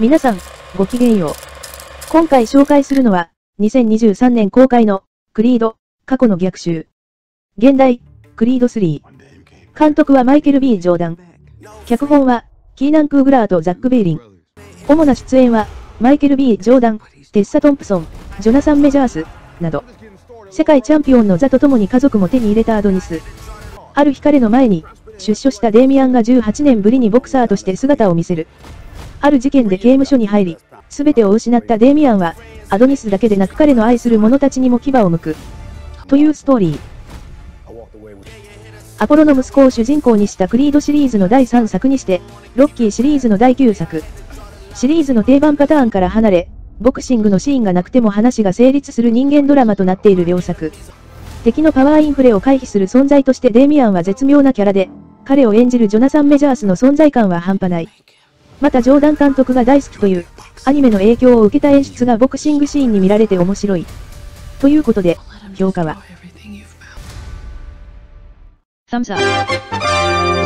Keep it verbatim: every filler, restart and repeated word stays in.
皆さん、ごきげんよう。今回紹介するのは、にせんにじゅうさんねん公開の、クリード、過去の逆襲。現代、クリードスリー。監督はマイケル・ B ・ジョーダン。脚本は、キーナン・クーグラーとザック・ベイリン。主な出演は、マイケル・ B ・ジョーダン、テッサ・トンプソン、ジョナサン・メジャース、など。世界チャンピオンの座とともに家族も手に入れたアドニス。ある日彼の前に、出所したデイミアンがじゅうはちねんぶりにボクサーとして姿を見せる。ある事件で刑務所に入り、すべてを失ったデイミアンは、アドニスだけでなく彼の愛する者たちにも牙を向く。というストーリー。アポロの息子を主人公にしたクリードシリーズのだいさんさくにして、ロッキーシリーズのだいきゅうさく。シリーズの定番パターンから離れ、ボクシングのシーンがなくても話が成立する人間ドラマとなっている両作。敵のパワーインフレを回避する存在としてデイミアンは絶妙なキャラで、彼を演じるジョナサン・メジャースの存在感は半端ない。またジョーダン監督が大好きという、アニメの影響を受けた演出がボクシングシーンに見られて面白い。ということで、評価は。Thumbs up.